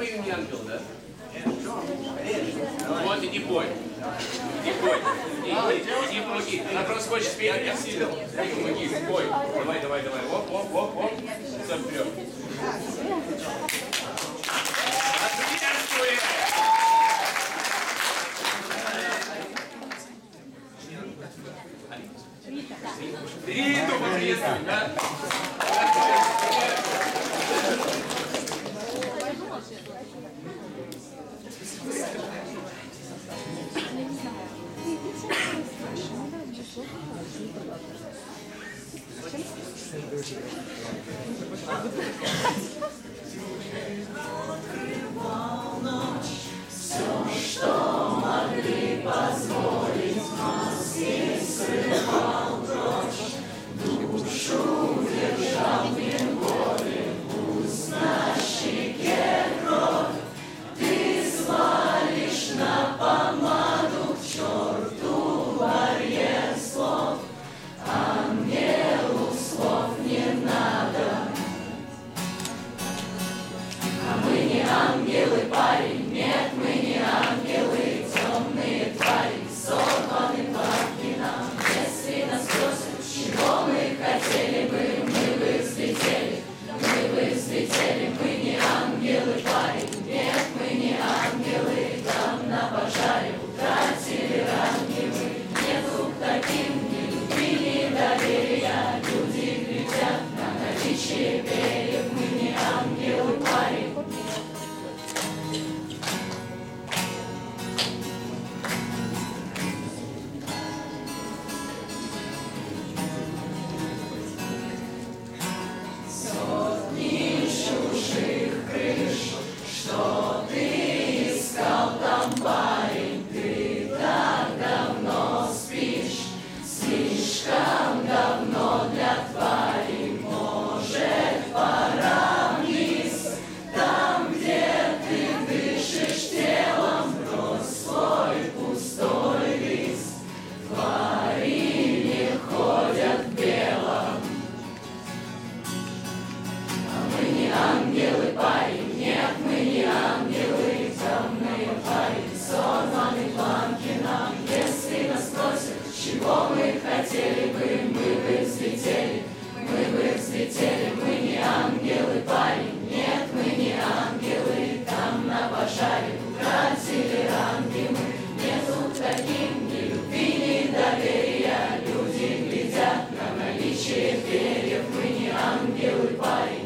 один не ангел, да? Вот, иди пой. Иди пой. Иди помоги. Она просто хочет спеть, я сильно. Иди помоги, пой. Давай, давай, давай. Оп, оп, оп, оп. Все, вперед. Риту поприветствуй, да? Открывал ночь, все, что могли позволить, маски срывал прочь, душу держал в неволе, пусть на щеке кровь, ты свалишь на помаду к черту барьер слов, ангелу слов не надо. А мы не ангелы, парень, нет, мы не ангелы, темные твари, сорваны плавки нам. Если нас спросят, чего мы хотели бы, мы бы взлетели, мы не ангелы, парень, нет, мы не ангелы, там на пожаре утратили ранги мы. Нету к таким ни любви, ни доверия, люди глядят на наличие перьев, мы не ангелы, парень. Сотни чужих крыш, что ты искал там, парень, ты так давно спишь, слишком давно для твари, может, пора вниз, там, где ты дышишь телом, брось свой пустой лист, твари не ходят в белом. Мы не ангелы, парень, нет, мы не ангелы, темные твари, сорваны планки нам. Если нас спросят, чего мы хотели бы, мы бы взлетели, мы не ангелы, парень, нет, мы не ангелы, там на пожаре утратили ранги мы. Нету таким ни любви, ни доверия, люди глядят на наличие перьев, мы не ангелы, парень.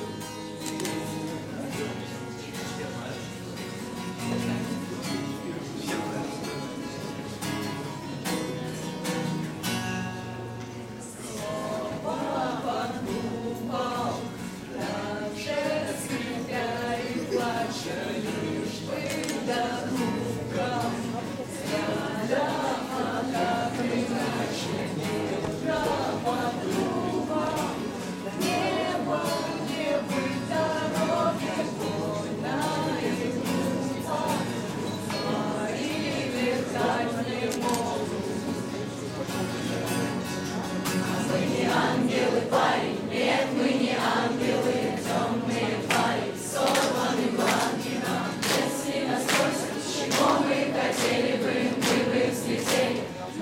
Ангелы, парень, нет, мы не ангелы, темные твари, сорваны бланки нам. Если нас спросят, чего мы хотели бы, мы бы взлетели,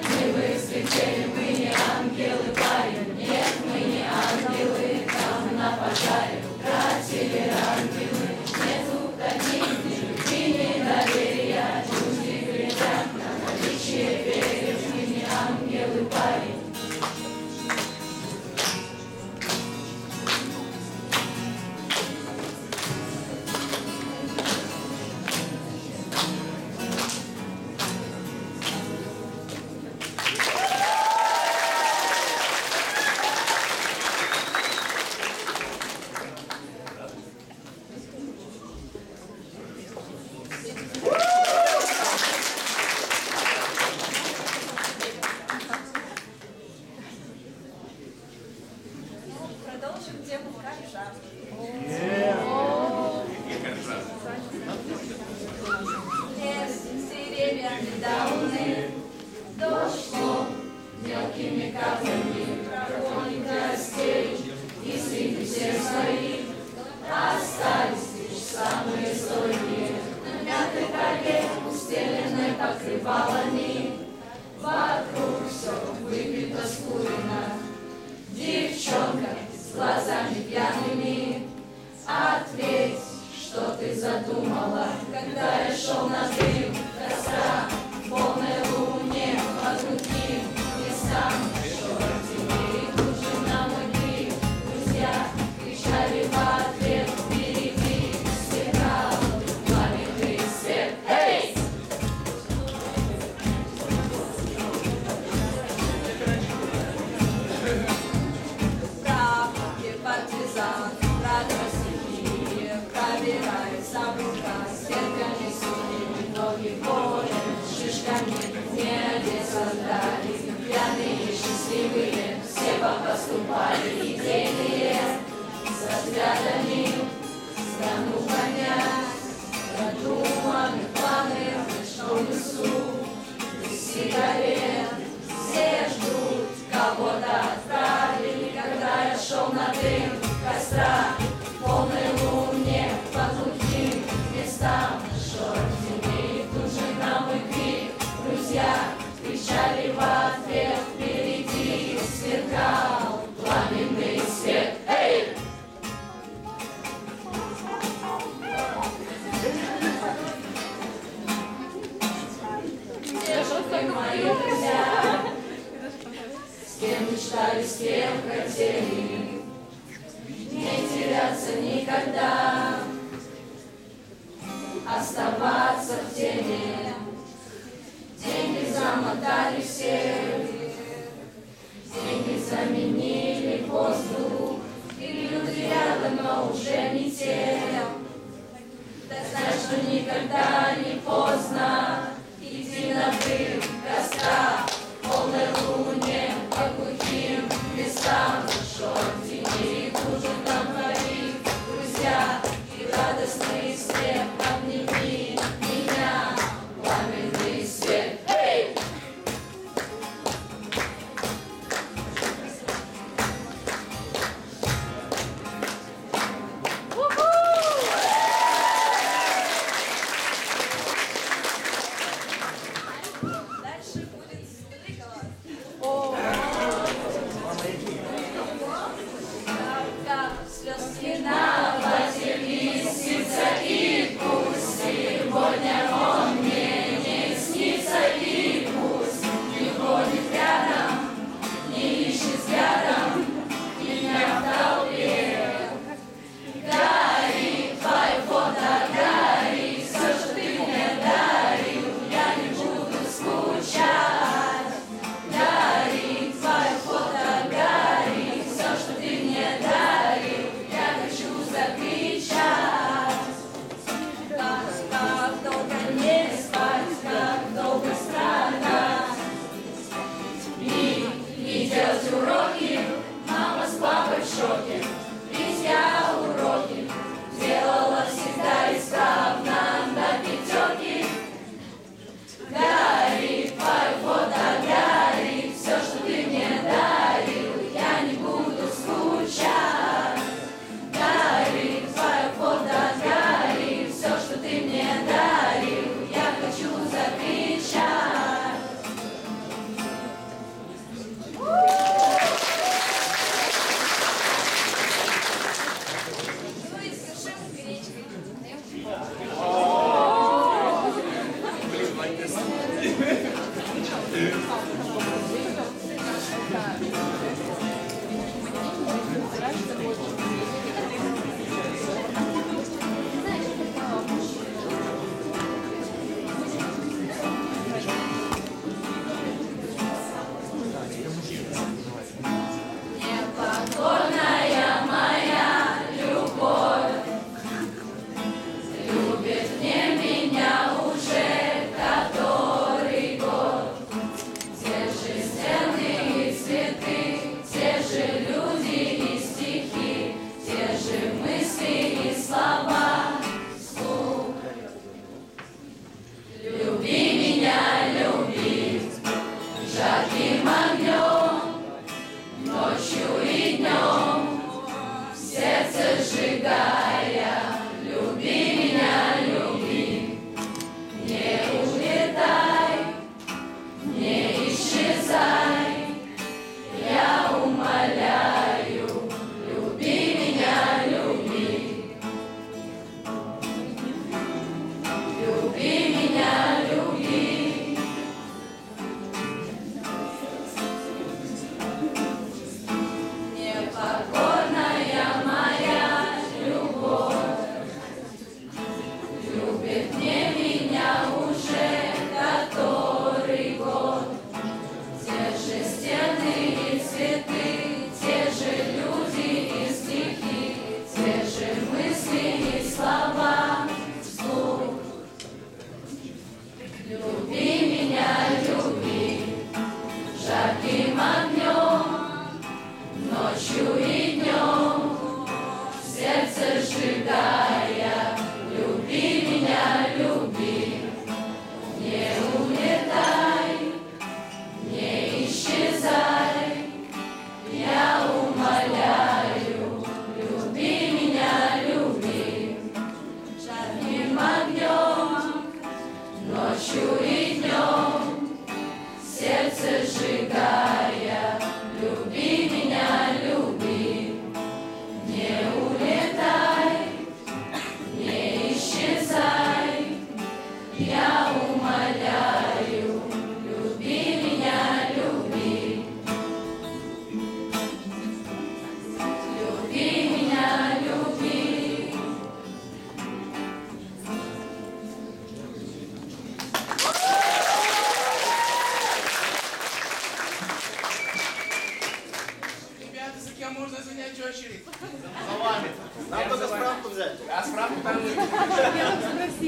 мы не ангелы, парень, нет, мы не ангелы, там на пожаре утратили ранги мы. Нету таких ни любви, ни доверия, люди глядят на наличие перьев, мы не ангелы, парень. Продолжим тему коржа. Лес, деревья, дауны, дождь, мелкими каплями прогонит гостей, и среди всех своих остались лишь самые стойкие. покрывалами, вокруг все выбито скурено. Девчонка с глазами пьяными, ответь, что ты задумала, когда я шел на дым костра, в полной луне, по другим местам. Шорти тут же на мой крик, друзья кричали в ответ, впереди сверкал пламенный свет. Эй! Правки партизан, радости, пробирается в руках, стенками судьи, ноги болят, шишками меди создали, пьяные, счастливые, все поступали идейные, со взглядами страну гонять, продуманы планы, что в лесу, без сигарет, все ждут, кого-то отправили, когда я шел на дым костра, в полной луне, по глухим местам. Шорти тут же на мой крик, друзья кричали в ответ, впереди сверкал пламенный свет. Эй! Где же вы, мои друзья? С кем мечтали, с кем хотели не теряться никогда, оставаться в теме. Деньги замотали все, деньги заменили воздух, и люди рядом, но уже не те. Так знай, что никогда не поздно, иди на дым костра, в полной луне, по глухим местам. Шорти и тут же там пари, друзья, и радостный смех, обними меня, пламенный свет. Эй! Дальше будет Столикова. Как слезки На платье лисица, и пусть сегодня он мне не снится, и пусть не ходит рядом, не ищет взглядом меня в толпе. Гори, твои фото, гори, все, что ты мне дарил, я не буду скучать. Гори, твои фото, гори, все, что ты мне дарил, я хочу закричать. как долго не спать, как долго страдать. И делать уроки, мама с папой в шоке, ведь я уроки делала всегда исправно до пятерки. Гори, твои фото, гори, все, что ты мне дарил, я не буду скучать. Гори, твои фото, гори, все, что ты мне дарил, я хочу закричать. Ну и завершим гречкой. Непокорная моя любовь, любовь.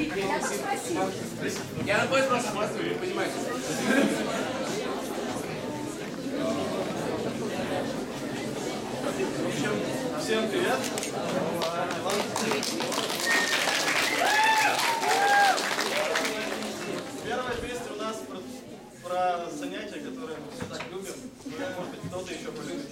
Я на поезд просто опаздываю, понимаете? В общем, всем привет. Первая песня у нас про занятия, которые мы все так любим. Может быть, кто-то еще полюбит.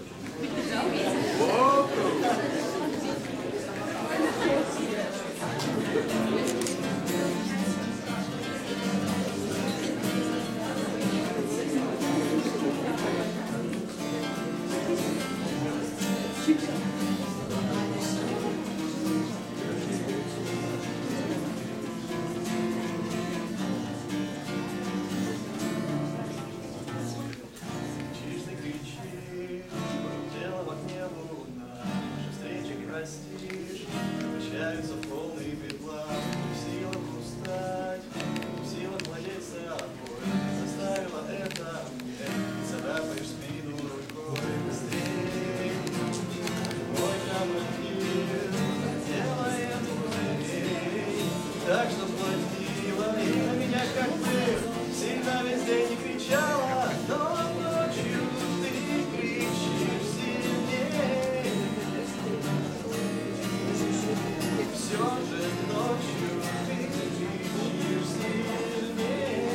Так что платила и на меня как ты сильно весь день не кричала, но ночью ты кричишь сильнее. Все же ночью ты кричишь сильнее.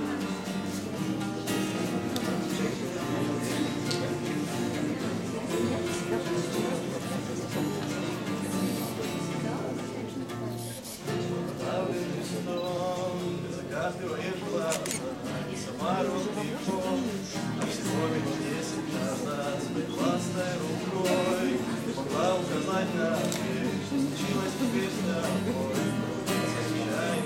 Закатываешь глаза, сама рукой, а всего минут 10 назад своей властной рукой ты могла указать на дверь, что случилось теперь с тобой. Замечай,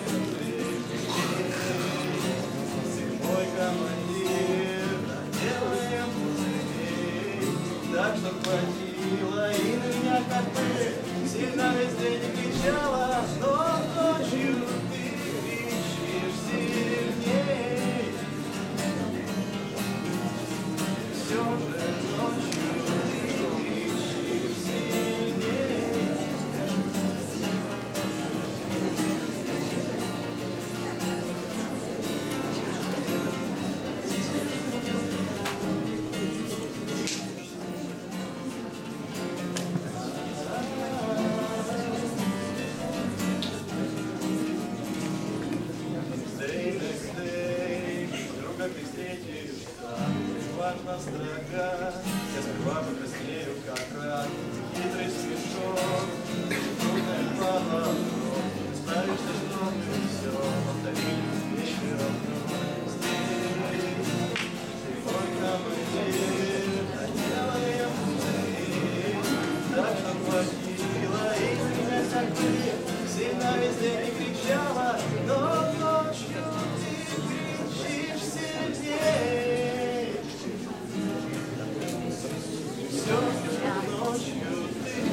ты мой командир, делаем музей, так что хватило и на меня как бы сильно весь день не кричала, но ночью сильней. Все же ночью ты кричишь сильней. Как ты встретишься, важна строка. Я сперва покраснею, как рак. Хитрый смешок, трудный поворот. Справишься, что ты все повторили еще здесь. Ты мой командир, делаем музей. Так что хватило и меня как бы сильно весь день не кричала, но ночью все ночью ты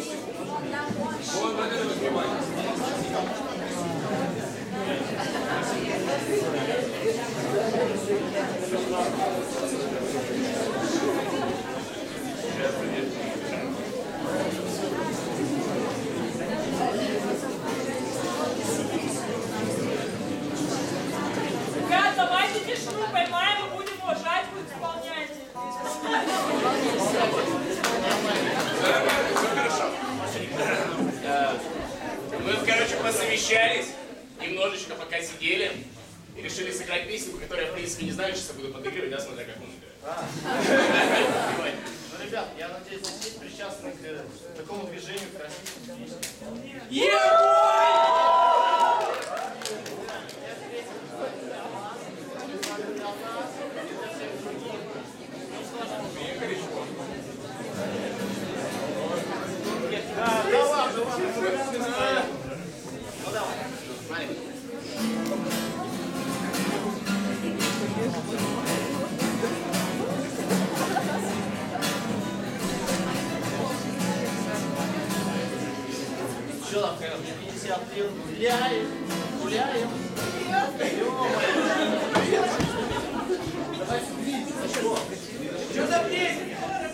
Вот это вот внимание. Ребят, давайте тишину поймаем и будем уважать, будет исполнять. Все хорошо. Мы, короче, посовещались, немножечко пока сидели и решили сыграть песню, которую я, в принципе, не знаю, сейчас я буду подыгрывать, да, смотря как он играет. Ну, ребят, я надеюсь, вы все причастны к такому движению красивому. Да ладно, ладно. Ну давай, смотри. Что там, 50 лет гуляем, гуляем. Что за песня?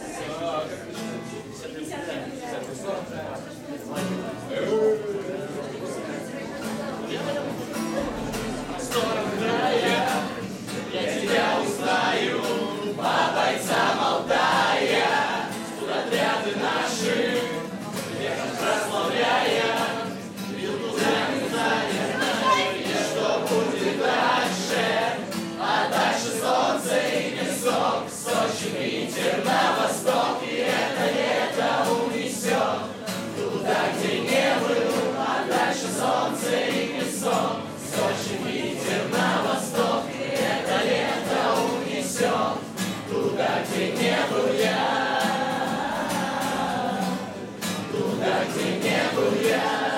Я тебя узнаю, по бойцам Алтая, тут отряды наши, веком прославляя, бьют ударами, и что будет дальше? А дальше солнце и песок, Сочи, Питер на восток, и это лето унесет туда, где не был, а дальше солнце и песок, Сочи, Питер на восток, и это лето унесет туда, где не был я, туда, где не был я.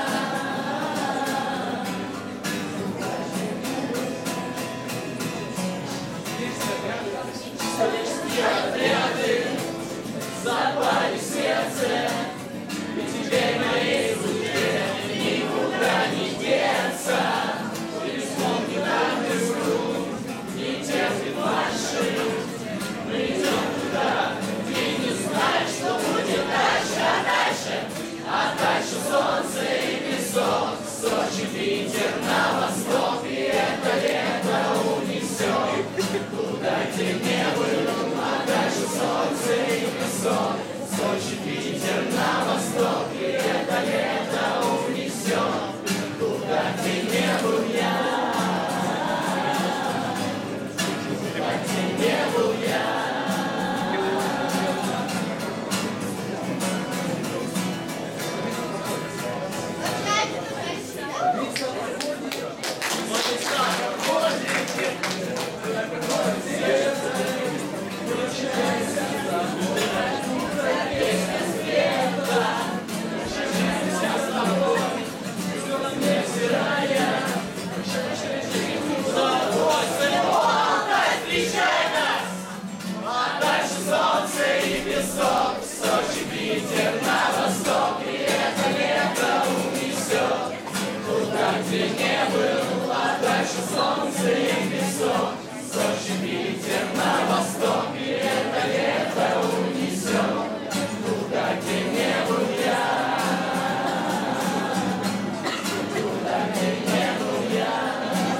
Отряды запали в сердце, и теперь моей судьбе никуда не деться. И вспомни нам игру, не терпит марши. Мы идем туда, и не знаешь, что будет дальше, а дальше солнце и песок, Сочи, Питер на восток, и это лето унесет туда, где не был, а дальше солнце и песок, Сочи, Питер на восток, и это лето унесет туда, где не был я, туда, где не был я. Сочи, Питер на восток, и это лето унесет туда, где не был, а дальше солнце и песок. Сочи, Питер на восток, и это лето унесет туда, где не был я, туда, где не был я.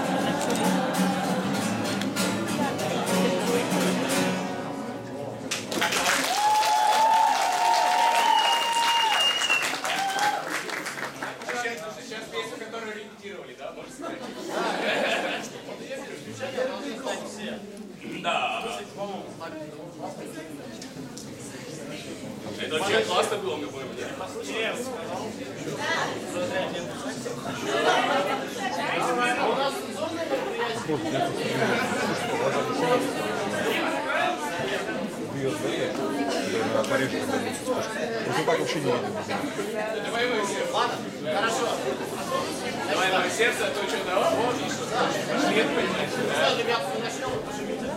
Сейчас песню, которую репетировали, да, можно сказать? Да. Это вообще классно было, мы поняли. Просто так вообще не видно. Давай мое сердце. Ладно, хорошо. Давай мое сердце, а то что-то, вот, и что, пошли, понимаешь, да? Что, ребят, мы начнем, пожимите.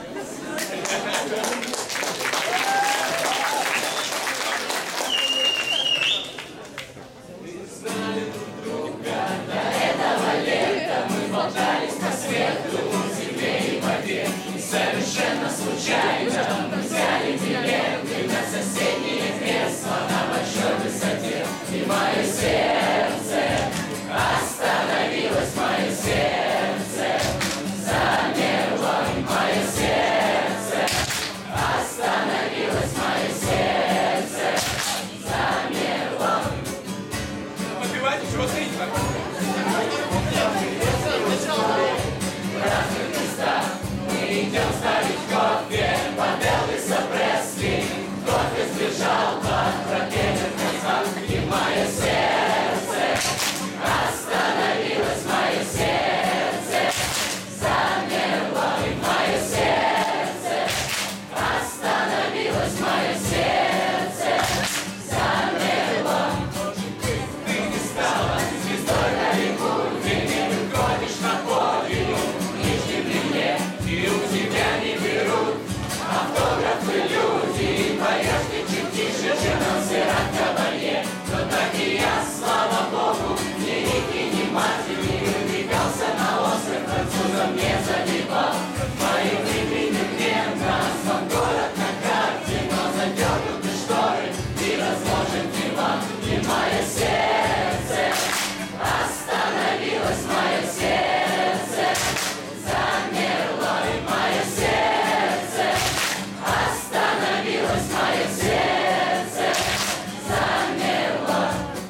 Остановилось мое сердце, замерло. Ты не стала звездой наверху, ты не выходишь на подиум, нижним мне, и у тебя не берут автографы люди. Поешь ты чуть тише, чем Монсеррат Кабалье, но так и я, слава Богу, ни Рики, ни Мартин не выдвигался на остров, французом не забивал. Мои времени нет, нас вам город на карте, но задернуты шторы и разложен диван. И мое сердце остановилось, мое сердце замерло, и мое сердце остановилось, мое сердце замерло.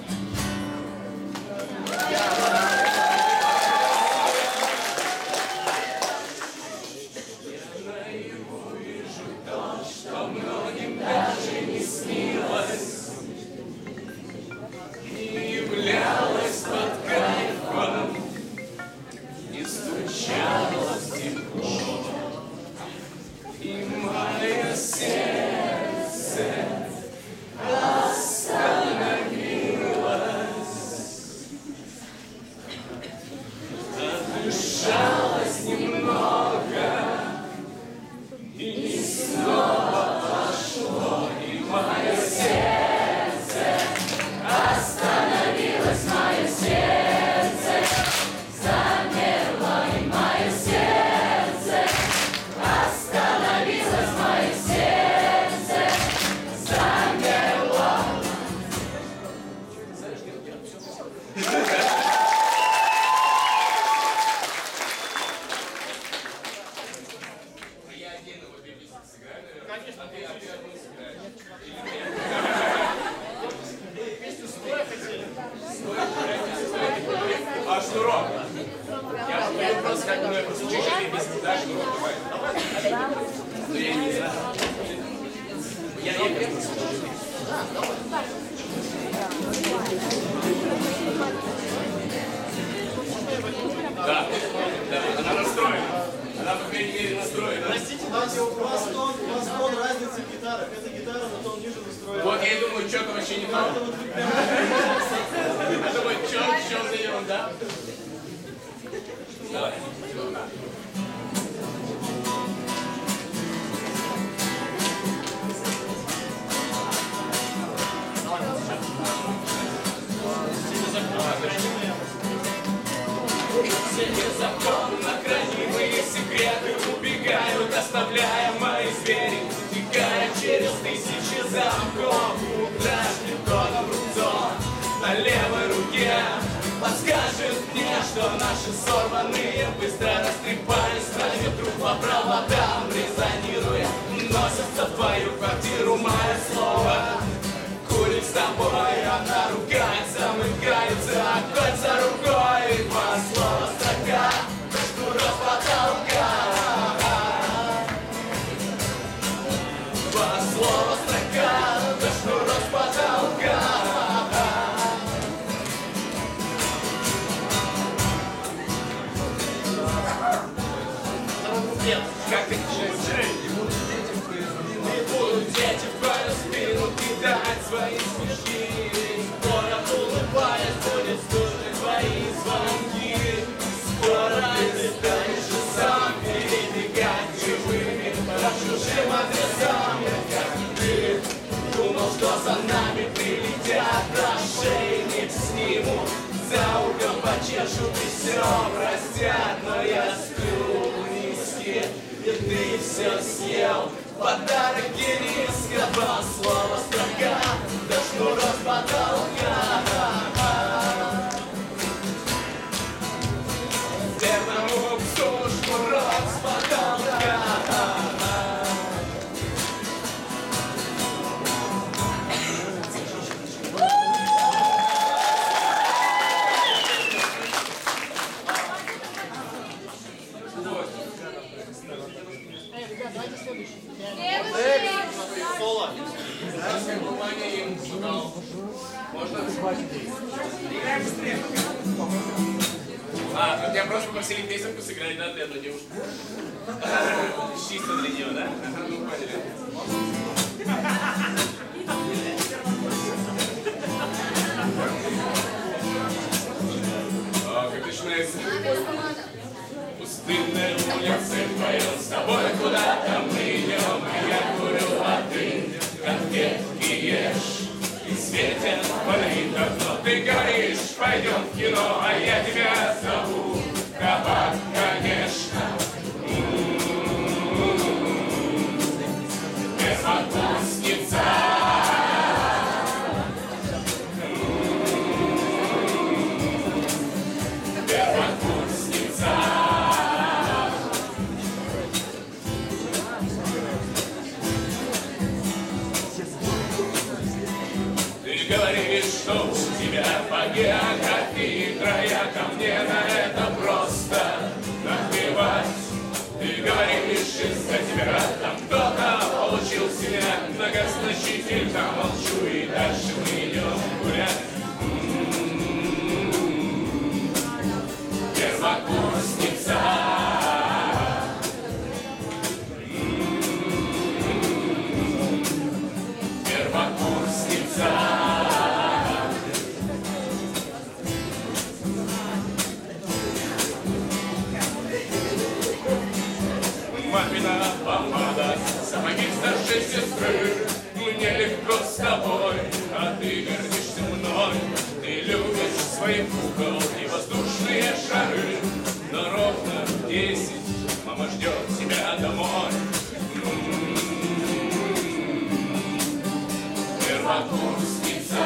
Что многим даже не снилось, не являлось под кайфом, не стучалось тепло, и мое сердце остановилось, отдышалось немного. И снова пошло, и мое сердце остановилось, мое сердце замерло, и мое сердце остановилось, мое сердце замерло. Я один его две песни сыграю, наверное. Конечно, ты одну сыграешь. Песню стоя хотели? А шнурок? Я говорю просто как бы, просто чуть-чуть песни, да, шнурок, давай. Ну я не знаю. Я песню слушаю. Да, она настроена. Она, по крайней мере, настроена. Простите, Настя, у вас тон разницы в гитарах. Это гитара на тон ниже настроена. Вот я и думаю, что-то вообще не то. Я думаю, что за ерунда? Давай. Все незаконно хранимые секреты убегают, оставляя мои звери, утекая через тысячи замков. Утрачный кодом рубцов на левой руке подскажет мне, что наши сорванные быстро растрепались на ветру по проводам, резонируя, носятся в твою квартиру мое слово. Курит с тобой, она ругается, мыкается, огонь за рукой. Два слова строка, шнурок потолка. Два слова строка, шнурок потолка. Нет, как ты будут дети в твою спину кидать свои смешки. Город, улыбаясь, будет слушать твои звонки. Скоро ты станешь и сам перебегать живыми по чужим адресам. Как и ты думал, что за нами прилетят, ошейник снимут, за углом почешут и все простят. Но я сплю низкие, и ты все съел. Подарок гириска, два слова строка, да шнурок потолка. Верному псу шнурок с потолка. Соло. Можно? А, тут я просто попросили песенку сыграть, да, для одной девушки. Чисто для нее, да? Ну, поняли. тобой куда-то мы идем, и я курю, а ты конфетки ешь. И светит фонарит окно, ты говоришь, пойдем в кино, а я тебя зову кабак, конечно. Первокурсница. Первокурсница. Ты говоришь, что у тебя по географии края, ко мне на это просто наплевать. Ты говоришь, из-за тебя там кто-то получил себя многозначительно, молчу, и дальше мы идем гулять. Первокурсница. Первокурсница. Мамина помада, сапоги старшей сестры. Мне легко с тобой, а ты гордишься мной. Ты любишь своих кукол и воздушные шары. Но ровно в 10 мама ждет тебя домой. Первокурсница.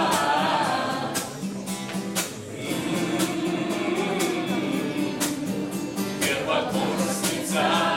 Первокурсница.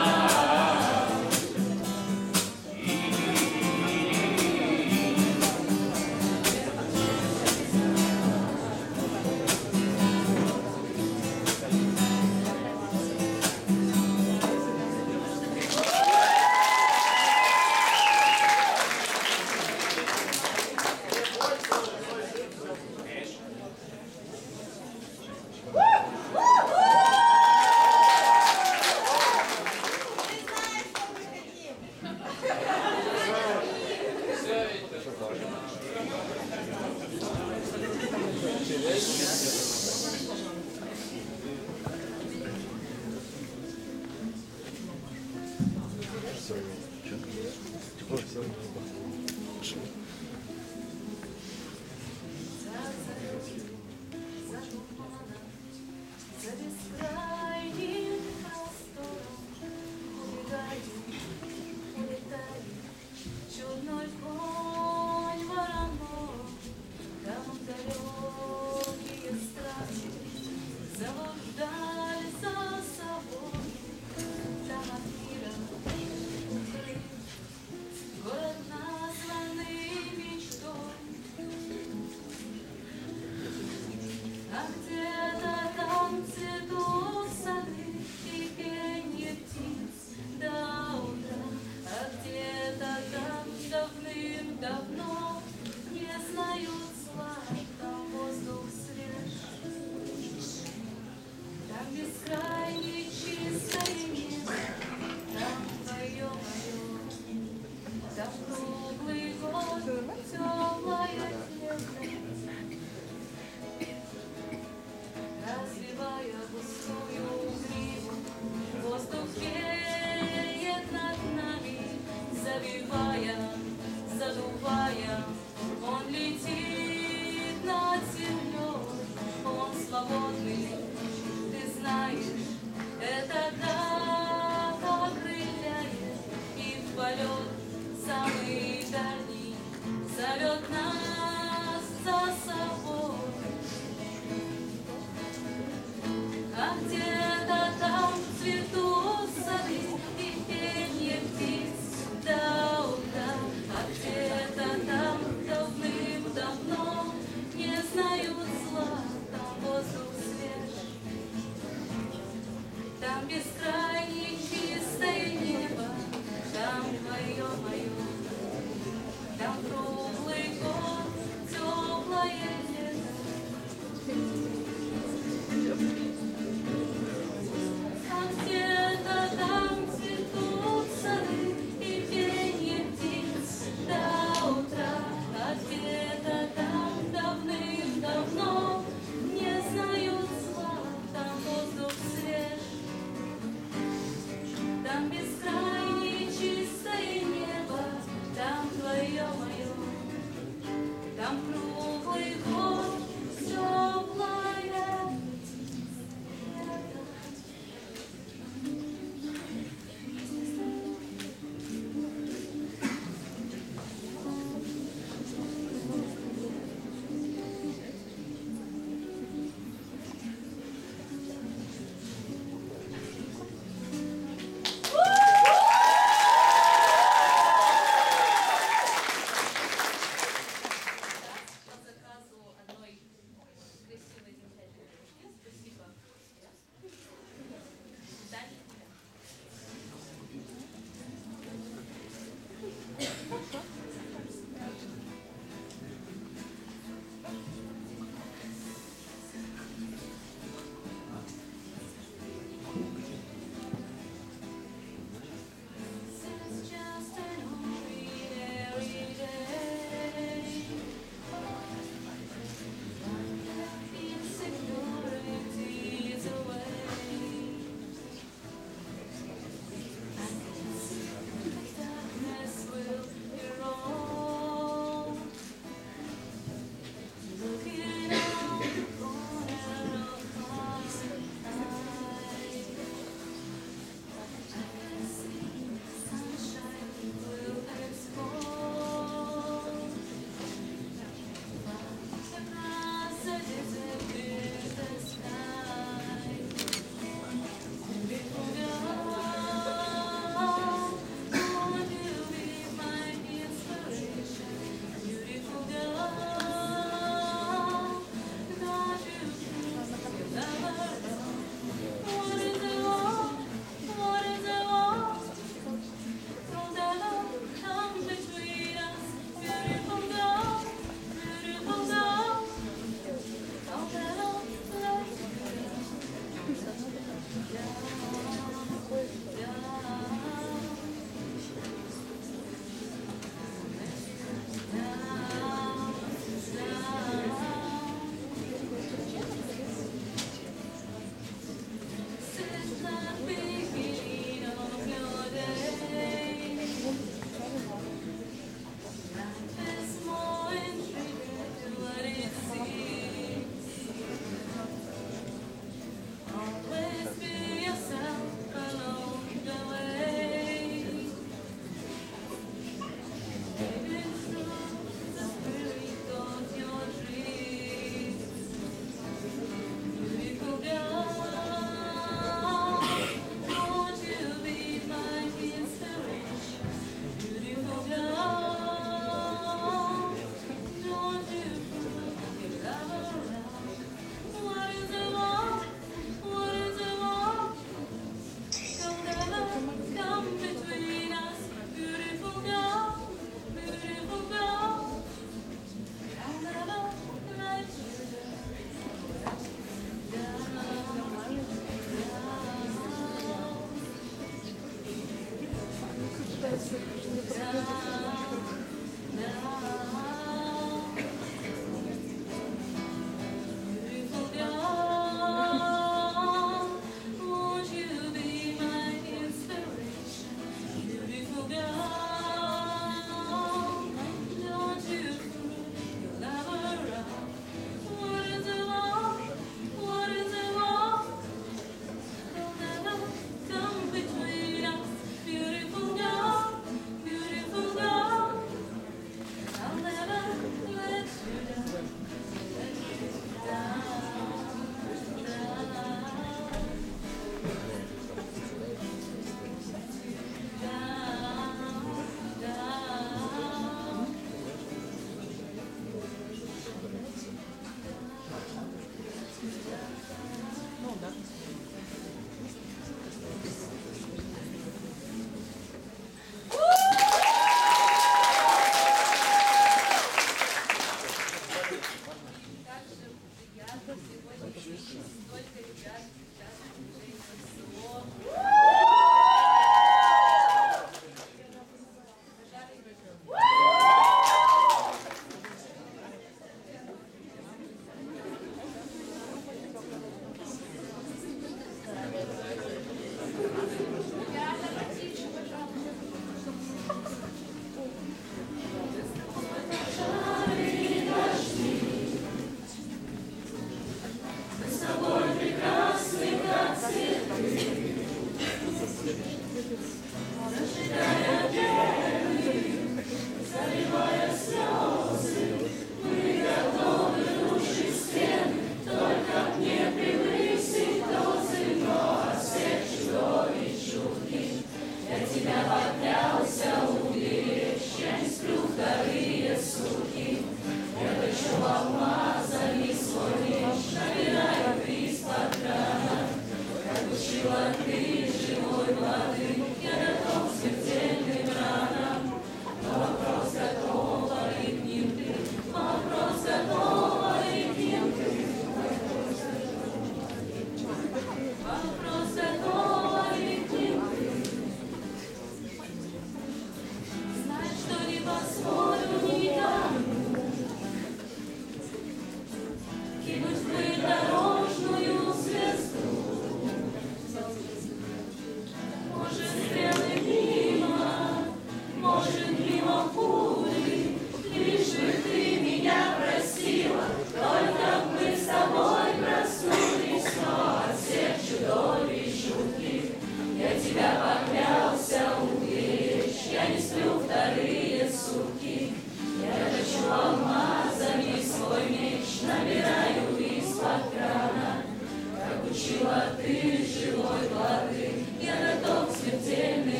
Он летит над землей, он свободный, ты знаешь, это так окрыляет, и в полет самый дальний зовет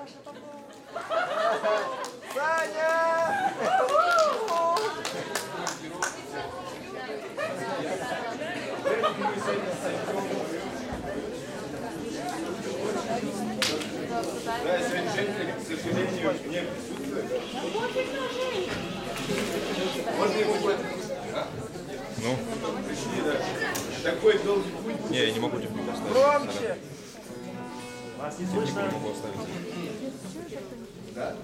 Да, сегодня Женька, к сожалению, не присутствует. Можно его куда-то пустить, а? Ну? Пришли, да. Такой долгий путь. Не, я не могу тебе поставить. Громче! Вас не Не слышно? могу оставить. Да?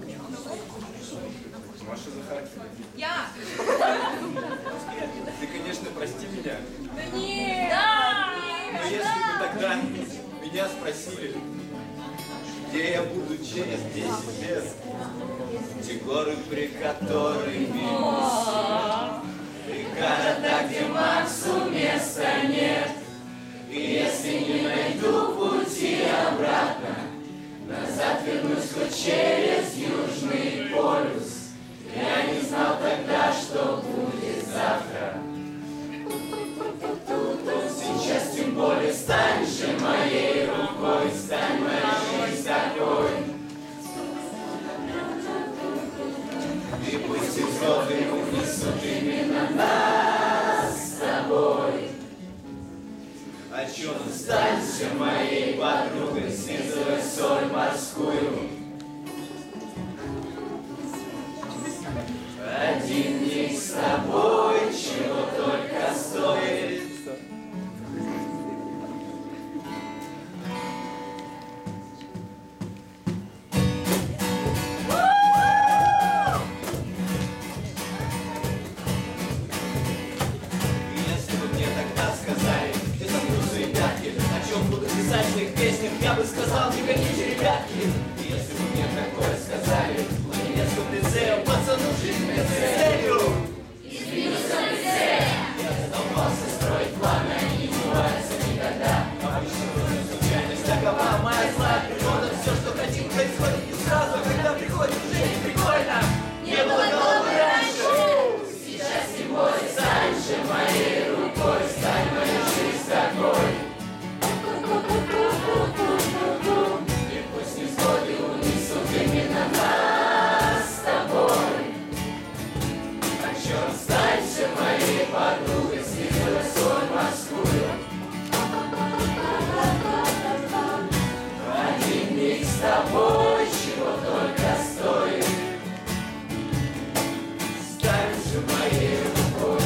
Маша Захарова. Я! Ты, конечно, прости меня. Да нет! Да! Но если бы тогда меня спросили, где я буду через 10 лет, те горы, при которыми и города, где Максу места нет, и если не найду пути обратно, назад вернусь хоть через Южный полюс. Я не знал тогда, что будет завтра. Сейчас тем более стань же моей рукой, стань моей жизнь такой. И пусть и звезды унесут именно нас с тобой. А чё ты стань же моей подругой, слизывай соль морскую. Один день с тобой, чего только стоит. Если бы мне тогда сказали, это грузы и пятки, о чем буду писать в своих песнях, я бы сказал, не гоните, ребятки. Если бы мне такое сказали, в немецком лицее, пацану жизнь мне целью. Я задолбался строить планы, они не сбываются никогда. Обычно просто случайность такова, моя злая природа. Все, что хотим, происходит не сразу, а когда приходит уже не прикольно. Не было головы раньше. Сейчас тем более стань же моей рукой, стань моей жизнь такой. И пусть невзгоды унесут именно нас с тобой. А черт, стань же моей подругой, слизывай соль морскую. Один миг с тобой, чего только стоит. Стань же моей рукой.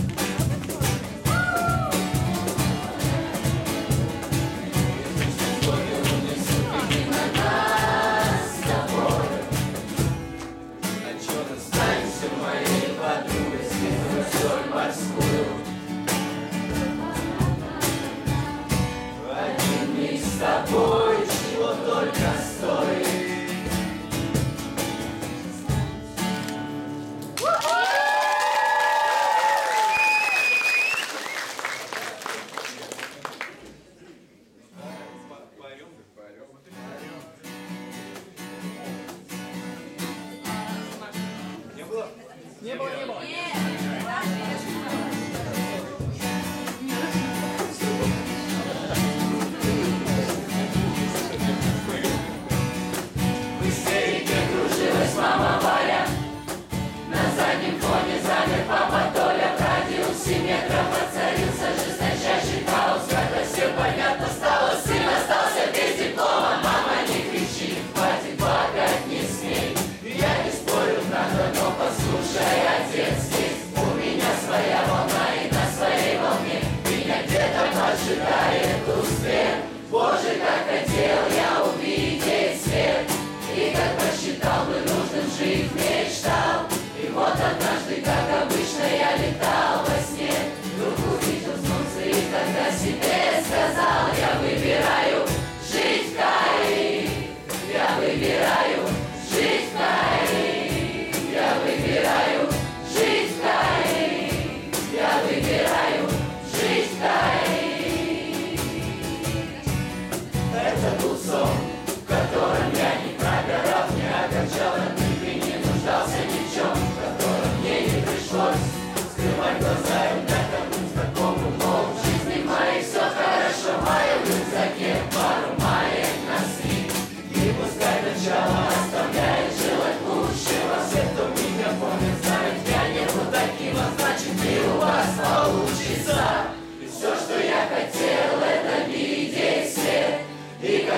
Моей подругой, слизывай соль морскую. Один миг с тобой, чего только стоит. Поорем, так поорем. Не было? Не было, не было. В истерике кружилась мама Валя. На заднем фоне замер папа Толя. В радиусе метров воцарился жесточайший хаос. Когда все понятно стало, сын остался без диплома. Мама, не кричи, хватит плакать, не смей. Я не спорю, надо, но послушай, отец есть. У меня своя волна, и на своей волне меня где-то поджидает успех. Боже, как хотел я увидеть свет, и как посчитал бы нужным жить, мечтал. И вот однажды, как обычно, я летал во сне, вдруг увидел солнце, и тогда себе сказал: я выбираю жить в Каире, я выбираю жить в Каире, я выбираю жить в Каире, я выбираю жить в Каире. Это был сон, в котором я не прогорал, не огорчал, и не нуждался ни в чем, в котором мне не пришлось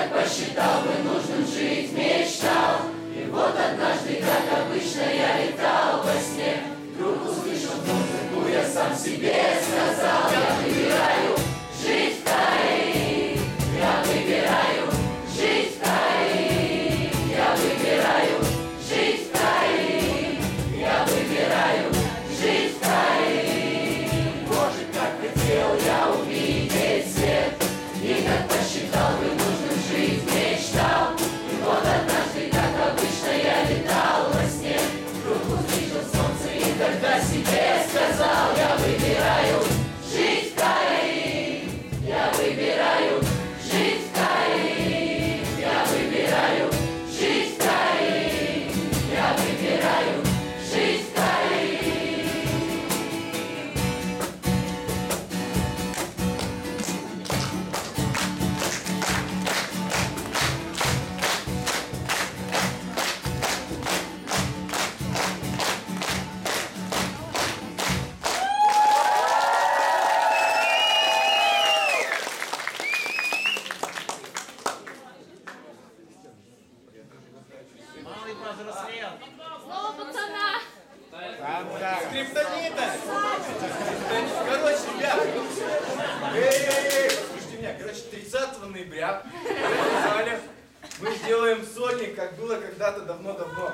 так посчитал бы нужным жить, мечтал. И вот однажды, как обычно, я летал во сне. Вдруг услышал музыку, я сам себе сказал: я выбираю жить втайне, я выбираю жить втайне, я выбираю жить втайне, я выбираю жить втайне. Боже, как хотел я увидеть свет, и как посчитал бы нужным жить, мечтал. И вот однажды, как обычно, я летал во сне. Вдруг увидел солнце, и тогда себе сказал: я выбираю жить втайне, я выбираю жить втайне, я выбираю жить втайне, я выбираю жить втайне. Малый повзрослел. Снова пацана. Скриптонита! Короче, ребят, эй, слушайте меня, короче, 30 ноября в этом зале мы сделаем сольник, как было когда-то давно-давно.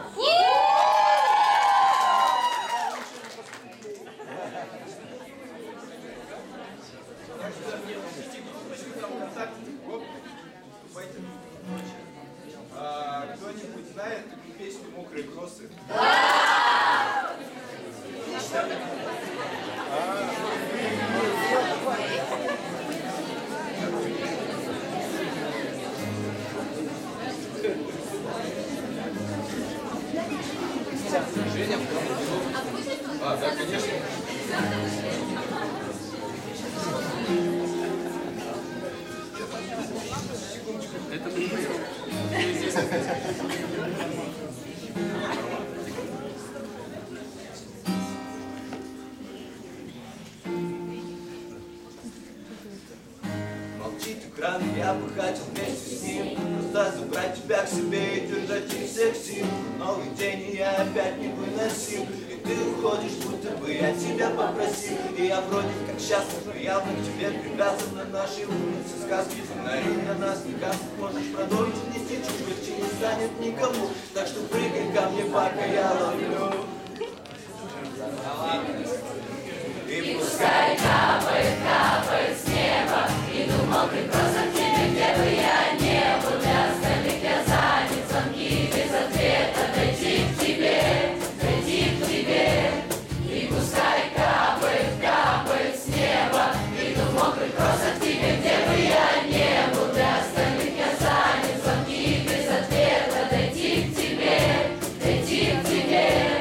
Так что пишите группочку, там контакты, оп, вступайте. Кто-нибудь знает такую песню «Мокрые кроссы»? Женя? Да, конечно. Это мы. Молчит экран, я бы хотел вместе с ним просто забрать тебя к себе и держать из всех сил. Новый день, и я опять не выносил. И ты уходишь, будто бы я тебя попросил. И я вроде как счастлив, но явно к тебе привязан. На нашей улице сказки фонари на нас не гаснут. Можешь продолжить нести чушь, легче не станет никому. Так что прыгай ко мне, пока я ловлю. И пускай капает, капает с неба, иду мокрый просто к тебе, где бы я не был. Для остальных я занят, звонки без ответа. Дойти к тебе, дойти к тебе. И пускай капает, капает с неба, иду мокрый просто к тебе, где бы я не был. Для остальных я занят, звонки без ответа. Дойти к тебе, дойти к тебе.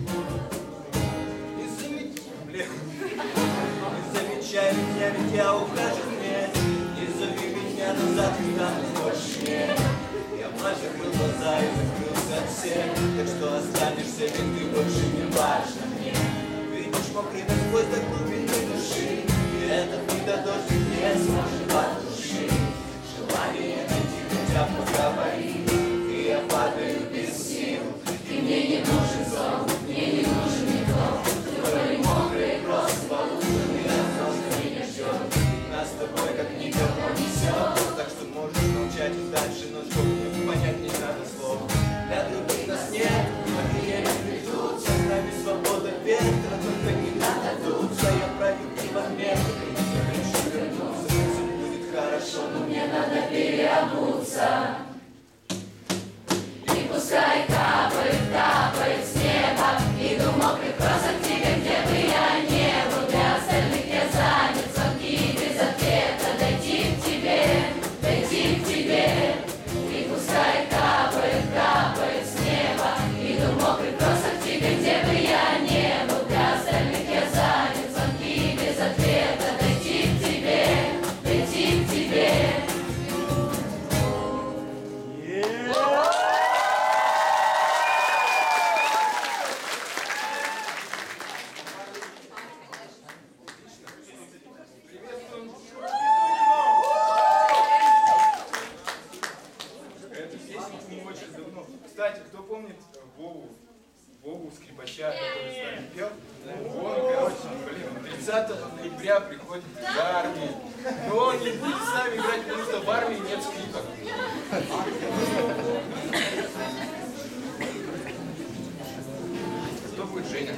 Не замечай меня, ведь я ухожу вместе. Не зови меня назад, когда больше нет. Я вновь закрыл глаза и закрылся от всех. Так что останешься, ведь ты больше не важна мне. Видишь, мокрый насквозь до глубины души, и этот недодождик не сможет потушить желание найти хотя бы поговорить. И я падаю без сил. И мне не нужен сон, мне не нужен никто. Кроме мокрые просто полужены, а меня ждет. Нас с тобой как никого несет. Так что можешь молчать и дальше, но чтобы не понять, не надо слов. Для других нас нет, они еле плетутся. С нами свобода ветра, только не надо дуться. Я пройду километры, захочу вернуться. Все будет хорошо, но мне надо переобуться. И пускай капает, капает с неба, иду мокрый просто к тебе, где бы я не был. Для остальных я занят, звонки без ответа. Дойти к тебе, дойти к тебе. Кстати, кто помнит Вову скрипача, который с нами пел? Он, короче, 30 ноября приходит в армию. Но он не будет с нами играть, потому что в армии нет скрипок. Кто будет Женя?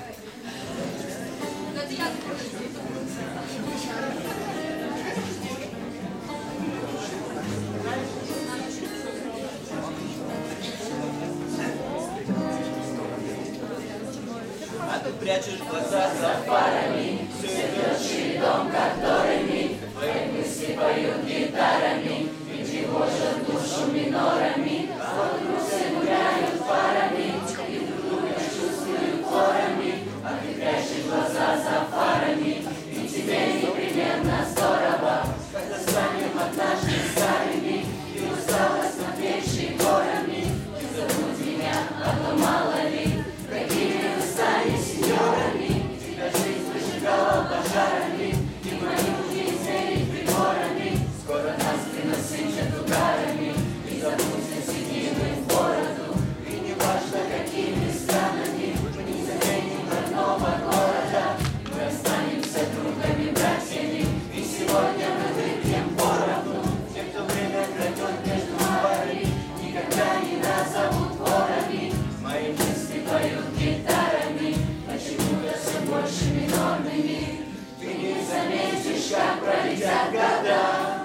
А ты прячешь глаза за фарами, все идешь дом, которыми твои мысли поют гитарами, ведь его же душу минорами, а вокруг все гуляют парами, и вдруг я чувствую порами, а ты прячешь глаза за фарами, и тебе непременно здорово, когда станем однажды старыми, и усталость над вечной горами, и забудь меня, а то мало ли, какими вы стали сеньорами, тебя жизнь выжигала пожарами, и мою жизнь мерить приборами, скоро нас принасытят ударами, и забудем седины в бороду, и не важно какими странами, мы не заменим родного города, мы останемся другами, братьями, и сегодня мы выпьем поровну, те, кто время крадет между парами, никогда не назовут ворами, мои мысли поют гитарами, почему-то все больше минорными. Ты не заметишь, как пролетят года.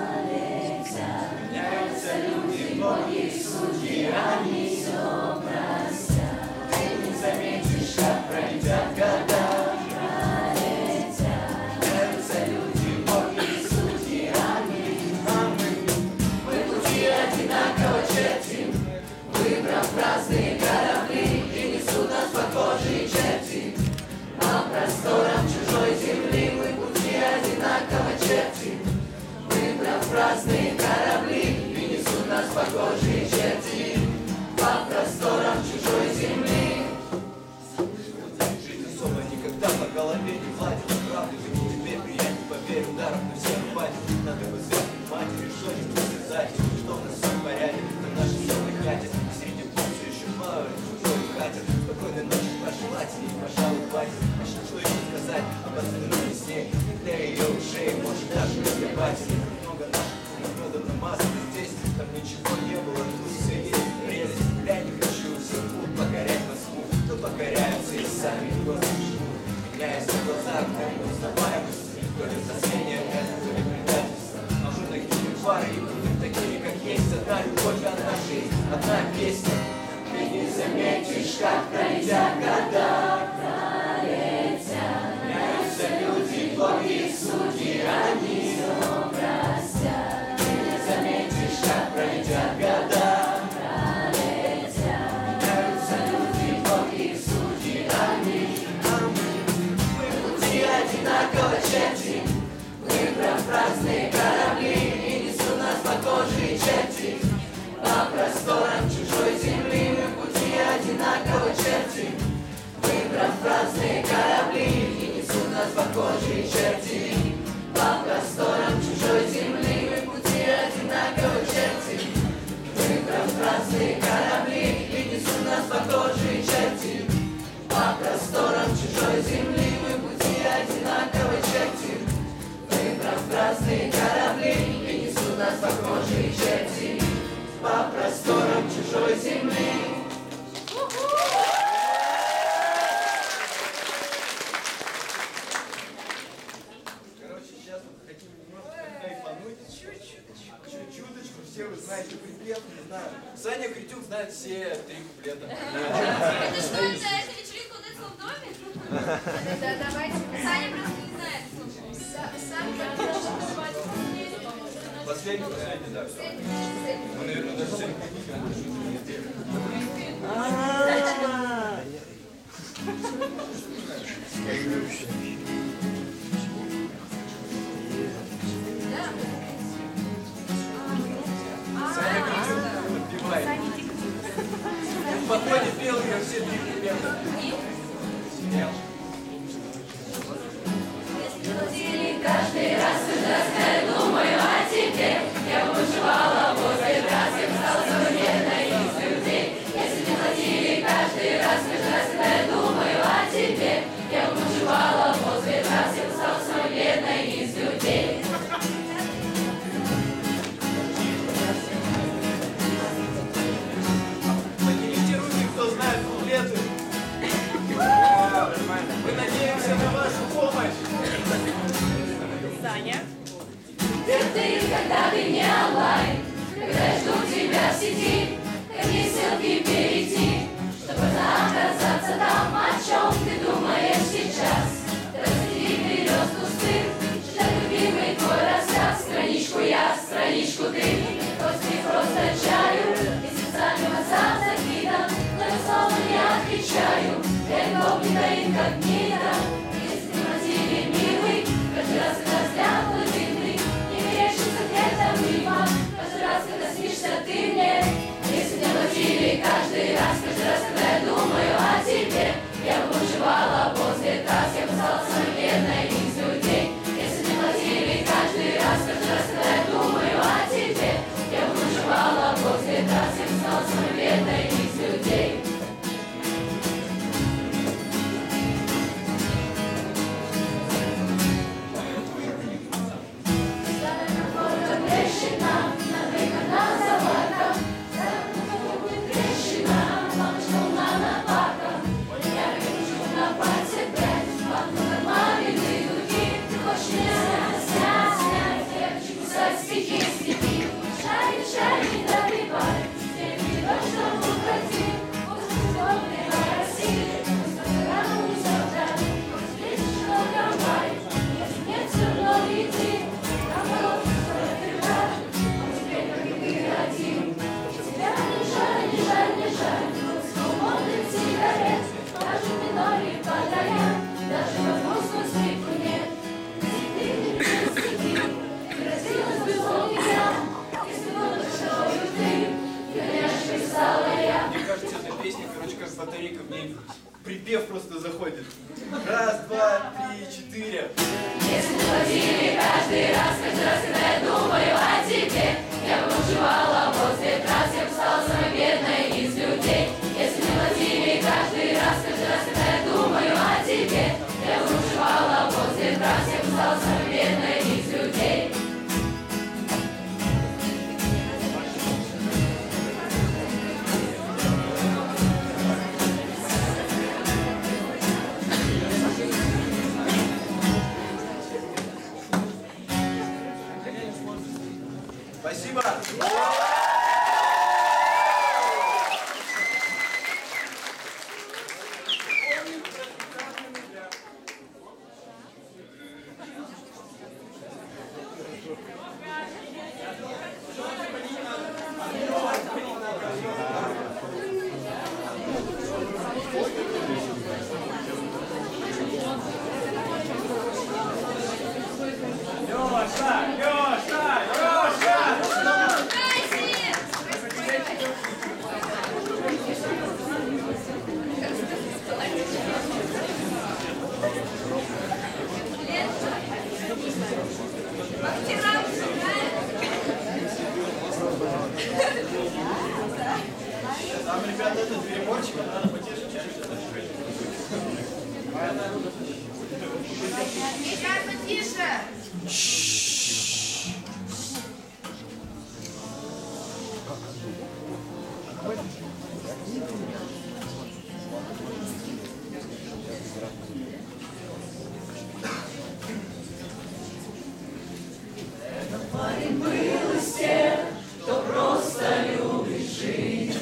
Меняются люди, многие судьи, они все простят. Ты не заметишь, как пролетят года. Меняются люди, многие судьи, мы пути одинаково чертим, выбрав разные корабли, и несут нас похожие черти. По просторам чужой земли мы пути одинаково чертим, выбрав разные корабли, и несут нас похожие черти. По просторам чужой земли. Жить особо никогда по голове не гладил, правда, ведь теперь приятель, поверь, ударов на всех хватит. Надо бы звякнуть матери, что-нибудь сказать, что у нас все в порядке на нашей новой хате. Среди пульса еще мало, чужой хатит. Спокойной ночи пожелать ей, пожалуй, хватит. А что еще сказать об остальном с ней? Для ее ушей, может даже для батери. Много наших народов намазано здесь, там ничего не было, тут все есть прелесть. Я не хочу все будут покорять Москву, но покоряются и сами горы живут. Меняясь на глазах, там узнаваемость, то ли спасение, то ли предательство. А мы такие пары и будем такими, как есть. Одна любовь, одна жизнь, одна песня. Ты не заметишь, как пролетят года. Меняются люди, многие судьи, они все простят. Ты не заметишь, как пролетят года. Меняются люди, многие судьи, они. Мы пути одинаково чертим, выбрав разные корабли, и несут нас похожие черти. По просторам чужой земли мы пути одинаково чертим, выбрав разные корабли, и несут нас похожие черти. По просторам чужой земли мы пути одинаково чертим, выбрав разные корабли, и несут нас похожие черти. По просторам чужой земли мы пути одинаково чертим, выбрав разные корабли, и несут нас похожие черти. По просторам чужой земли. Короче, сейчас вот хотим немножко хайпануть. Чуть-чуточку, все вы знаете припев, не знаю. Саня Критюк знает все 3 куплета. Это что, это вечеринка у Децла в доме? Да, давайте. Саня просто не знает. Саня Последний, да. Мы, наверное, даже сегодня Саня Критюк подпевает. В походе пел я все 3 куплета. Каждый раз, когда думаю о тебе, я выживала возле братьев, стал современной из людей. сети, какие ссылки перейти, чтобы оказаться там, о чем ты думаешь сейчас. Разойди вперед кусты, читай любимый твой рассказ. Страничку я, страничку ты, хоть просто чаю, и специальным отцам закидом, но я словно не отвечаю. Инкогнито, инкогнито, если ты на тебе милый, каждый раз, когда взгляд глубинный, не мерещится где-то мимо, каждый раз, когда снишься ты мне. Если мне платили каждый раз, когда я думаю о тебе, я бы бушевала возле трасс, я бы стала самой бедной из людей. Если мне платили каждый раз, когда я думаю о тебе, я бы бушевала возле трасс, я бы стала самой бедной из людей. Батарейка в ней припев просто заходит. Раз, два, три, четыре. Если бы платили каждый раз, когда я думаю о тебе, я бы бушевала возле трасс, я бы стала самой бедной из людей. Если бы платили каждый раз, когда я думаю о тебе, я бы бушевала возле трасс, я бы стала самой бедной из людей. Спасибо! Там, ребята, этот переборчик, надо потише чуть-чуть. Ребята, тише! Этот парень был из тех, кто просто любит жить.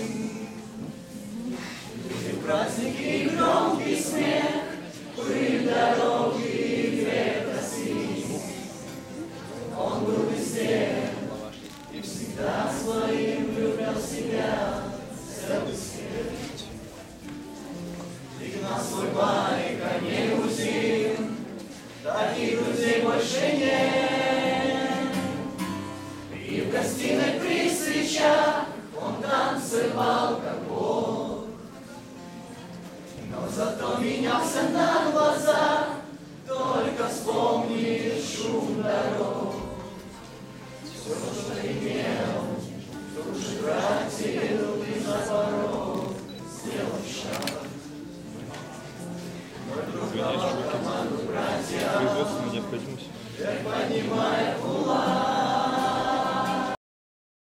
Любит праздники и громкий смех, пыль дороги и две косы. Он был везде и всегда своим влюблял себя целый свет. И гнал свой байк, а не лимузин, таких друзей больше нет. И в гостиной при свечах он танцевал как Бог, но зато менялся на глазах, только вспомни шум дорог. Все, что имел, тут же тратил и за порог сделал шаг. Но друг давал команду братьям, Производственную необходимость. как понимая